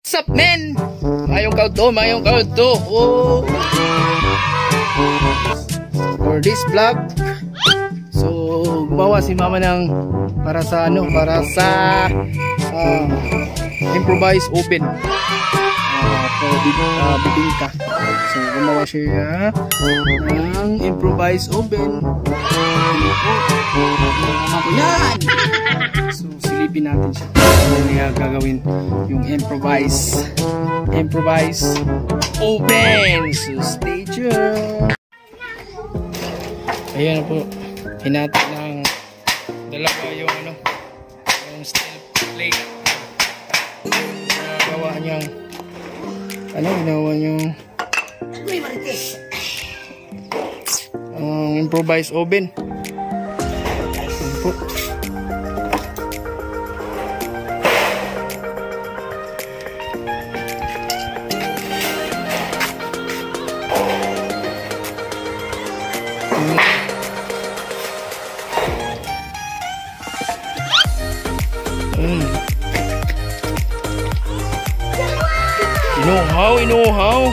What's up, men? Mayong kauto. Oh. For this vlog, so gumawa si mama ng para sa improvised oven. Bibingka. So gumawa siya ng improvised oven. Yan! So silipin natin siya. Ano niya gagawin yung improvised oven. So stay tuned. Ayan po, hinati ng dalawa yung steel plate. Ginawa niyang improvised oven. Ayan po. Inuhaw.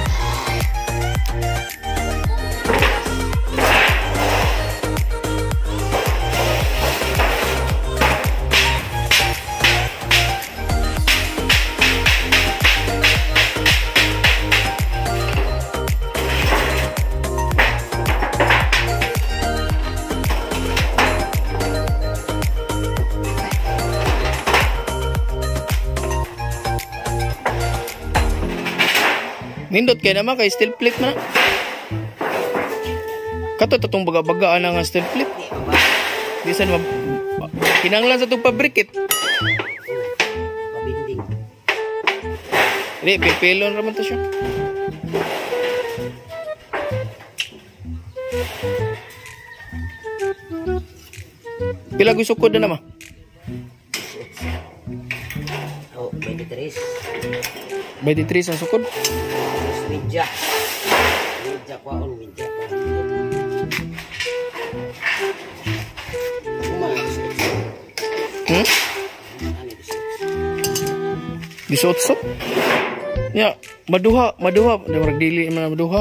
Nindot kaya naman kay steel plate na. Kato tatong baga-bagaan nga steel plate. Di san kinanglan sa itong pabrikit. Hindi, pipilon naman to siya. Pila gusukod na naman? Oh, 23. 23 ang sukod? Media ko ako media. Disot-sot? Ya, maduha. Marag dili man maduha.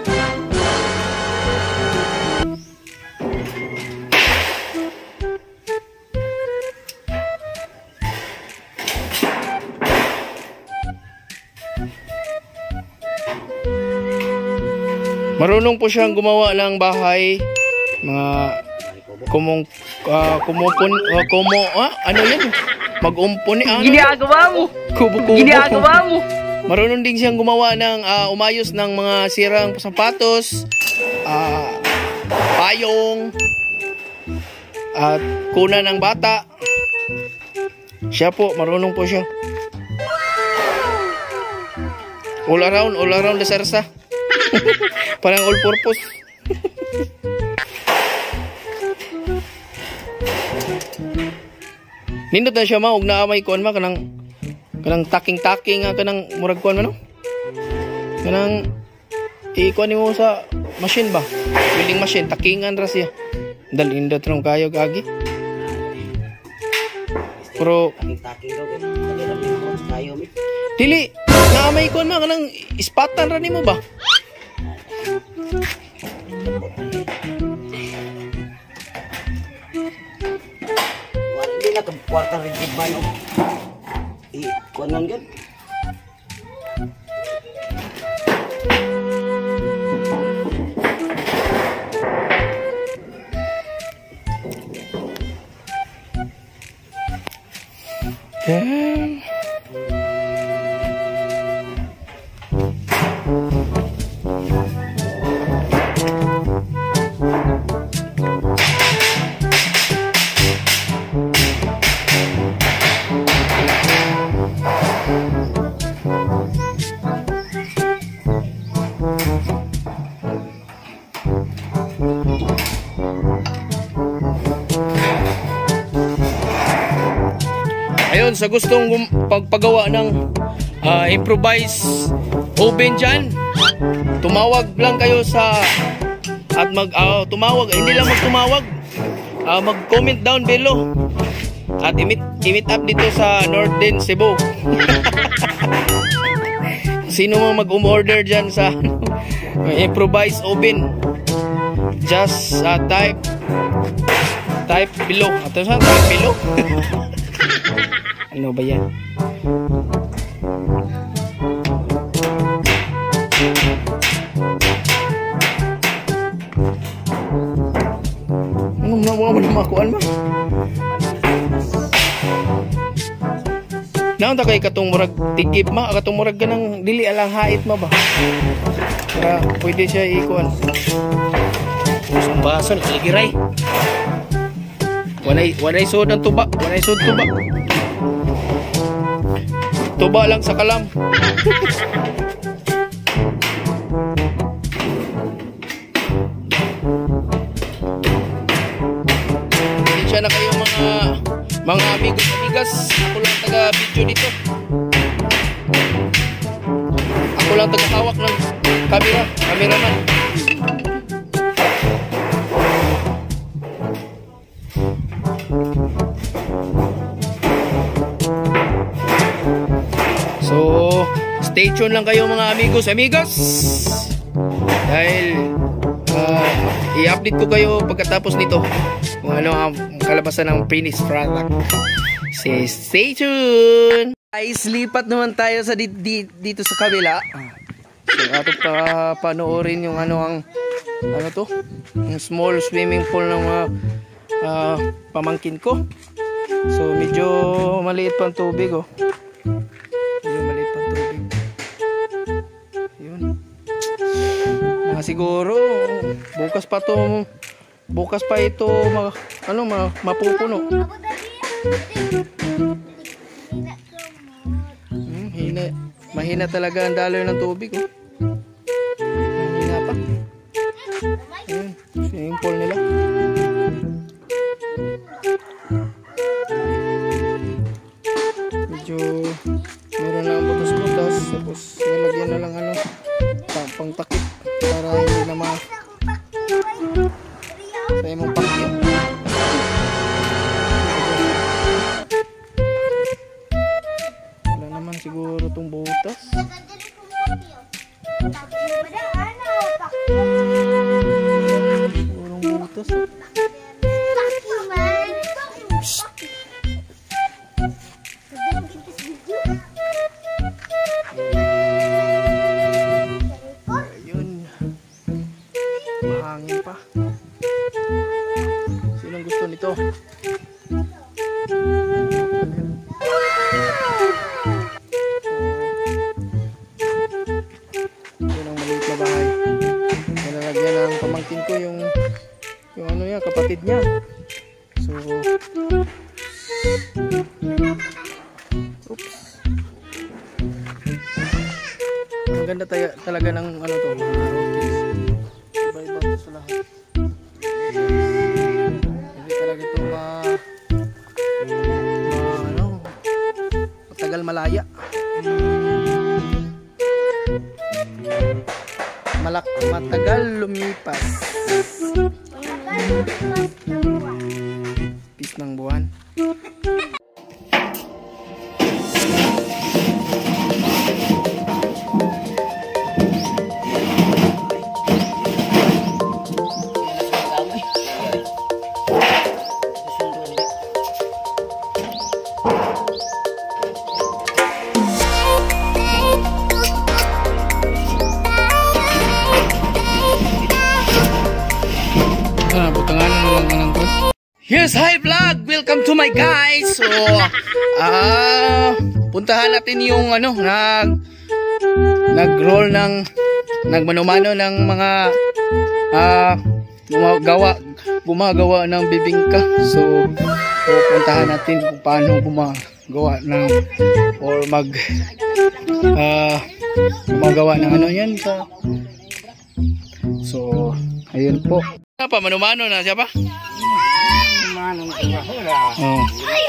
Marunong po siyang gumawa ng bahay, mga ano yan? Mag-umpon Ginagawa mo. Kubo-kubo. Ginagawa mo. Marunong din siyang gumawa ng umayos ng mga sirang sapatos, payong, at kuna ng bata. Siya po, marunong po siya. All around the sarsa. Parang all purpose. Nindot na siya huwag na may kuan kanang taking kanang murag kuan no? Kanang ikuan mo sa machine ba? Welding machine, takingan ra siya. Indot nung kayo gagi. Pero dili na may kuan kanang ispatan ra nimo ba? Hindi na kwarta rin ba no? Kuan lang yun. Ayun, sa gustong pagpagawa ng improvised oven dyan, tumawag lang kayo sa at tumawag, hindi lang magtumawag, mag-comment down below at i-meet up dito sa Northern Cebu. sino mo mag-umorder dyan sa improvised oven, just type below. At saan type below? Ano ba yan? Ano mo na makuan mo? Naon ta kay katong murag tigib ma, katong murag ganang dili alang hait ma ba? Para pwede siya ikuan. Ang baso ni Ligiray. Wanay sud ang tuba, wanay sud tuba. Tuba lang sa kalam. Siya na kayo mga amigas. Ako lang taga-video dito. Ako lang taga-hawak ng cameraman. So, stay tuned lang kayo mga amigas. Dahil i-update ko kayo pagkatapos nito kung ano ang kalabasan ng finished product. Stay tuned! Guys, lipat naman tayo sa dito sa kabila. So, ato pa panoorin yung ano to? Yung small swimming pool ng pamangkin ko. So, medyo maliit pa ang tubig, oh. Medyo maliit pa ang tubig. Yun. Siguro bukas pa ito mapupuno. Mahina talaga ang daloy ng tubig, oh. Mahina pa. Ayun, swimming pool nila. Medyo meron lang butas-butas, tapos nilagyan na lang pang takip para hindi na sa imong pakyan. Wala naman siguro itong butas. Sigurong butas. Mahangin pa. Sinong gusto nito? Yun ang maliit na bahay. Nalalagyan ng pamangkin ko yung ano niya, kapatid niya. So, oops. Ang ganda talaga ng ano to, iba-iba sa lahat. Hindi talaga ito matagal malaya. Matagal lumipas. Pis ng buwan. Yes, hi vlog! Welcome to my guys! So, puntahan natin yung nag-roll nagmanumano ng mga gumagawa ng bibingka. So, puntahan natin kung paano gumagawa ng or gumagawa ng ano yan sa. So, ayun po. Apa manumano na siya pa? Oh.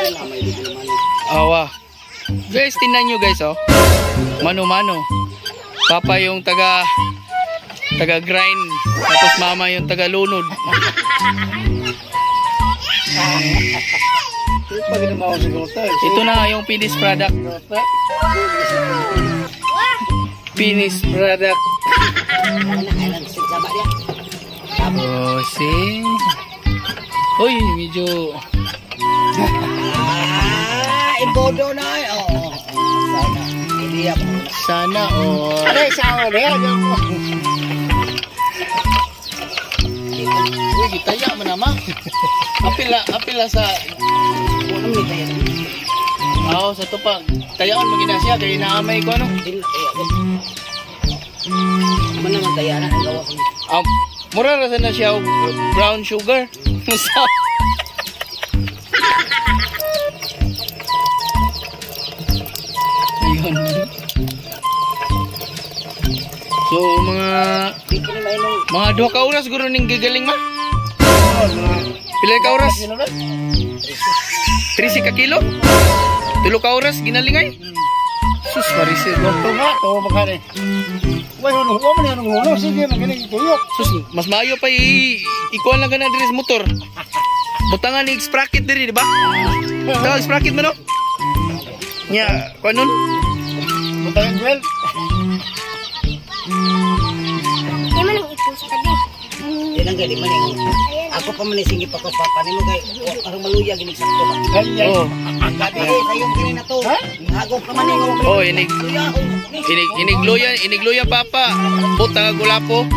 Awa. Guys, tingnan nyo guys, oh. Mano-mano. Papa yung taga grind, tapos mama yung taga lunod. Ito na yung finished product. Finished product. Kailan sama dia. Bossing. Uy, medyo... Ibodo na eh. Oo. Sana. Hindi ako. Sana all. Aray, sawa na yan. Uy, gitaya mo naman. Apila sa... Ano mo nito yan? Oo, sa tupag. Tayaon mo ginasya, kaya naamay ko ano. Hindi na kaya ako. Ano naman kaya na ang gawa ko. Mura rasa na siya brown sugar. Musa. Ayun. So, mga 2 ka oras guro ning gigaling ma? Pila ka oras? 13 ka kilo? 3 ka oras ginalingay? Sus, marisid. Ito nga, ito makari. Wala mo man yung hulo. Sige, magaling ituyok. Sus, mas maayo pa ikuan lang ka na diri sa motor. Butangan ni sprocket diri, di ba? Tawag sprocket mo no? Nya, kuan nun? Butang well. Di man ang ito sa tabi. Yan ang gali man yung. Ako pa man isingip ako sa papa nimo kay parang maluya ginig sakto ba. Oh. Gabi sayong kini na to. Hagop ka man yung. Oh, inigluya papa. Buta gulapo.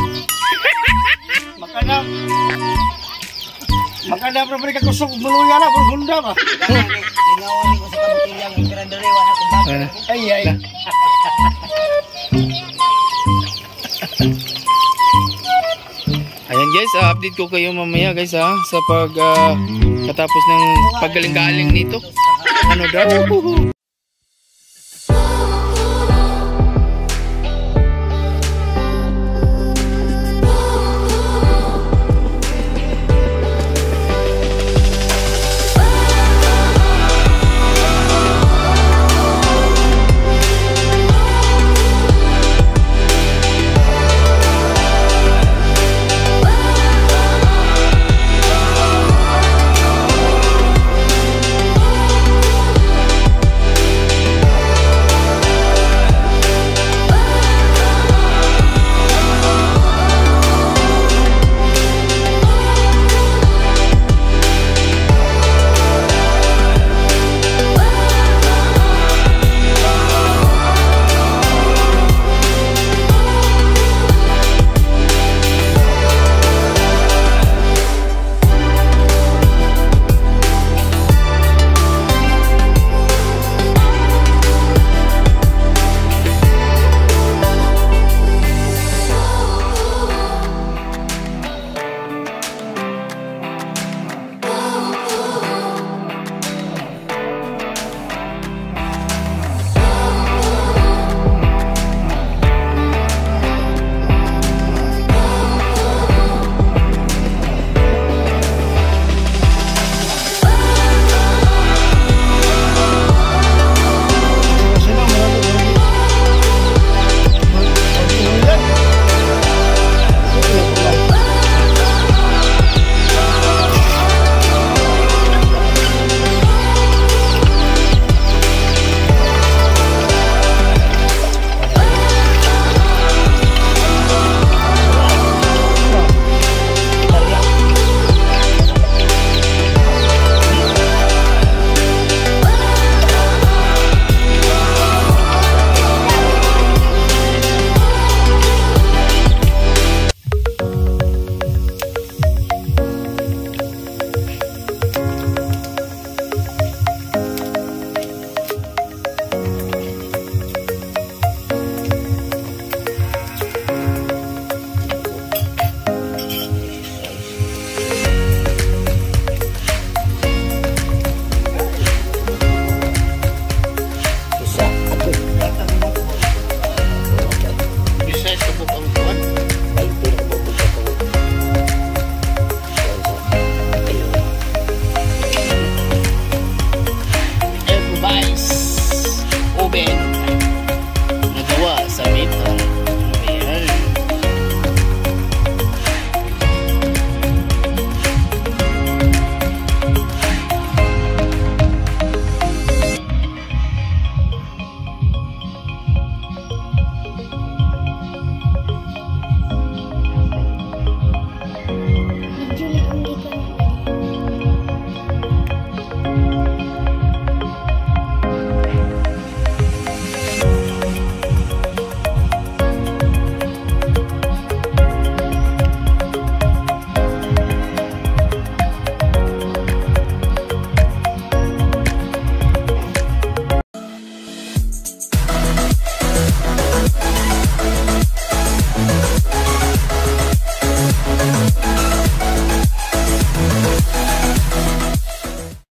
Makana probably ka kusog maluya na kung hunda ba. Ingawan ni ko sa kabutilyang imperador wala ko ba. Ay. Ayan guys, update ko kayo mamaya guys sa katapos ng paggaling-galing nito. Ano daw?